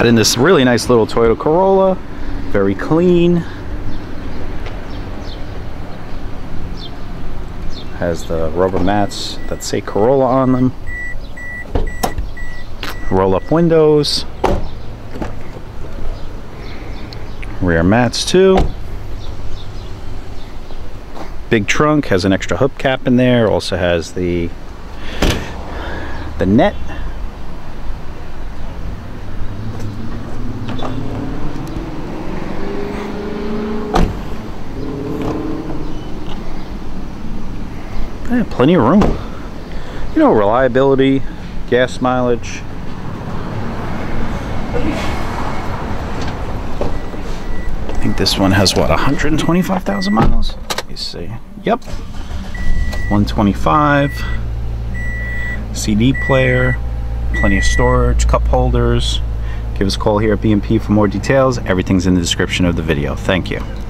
Got in this really nice little Toyota Corolla, very clean. Has the rubber mats that say Corolla on them. Roll up windows. Rear mats too. Big trunk, has an extra hubcap in there. Also has the net. Yeah, plenty of room. You know, reliability, gas mileage. I think this one has what, 125,000 miles? Let me see. Yep, 125. CD player, plenty of storage, cup holders. Give us a call here at B&P for more details. Everything's in the description of the video. Thank you.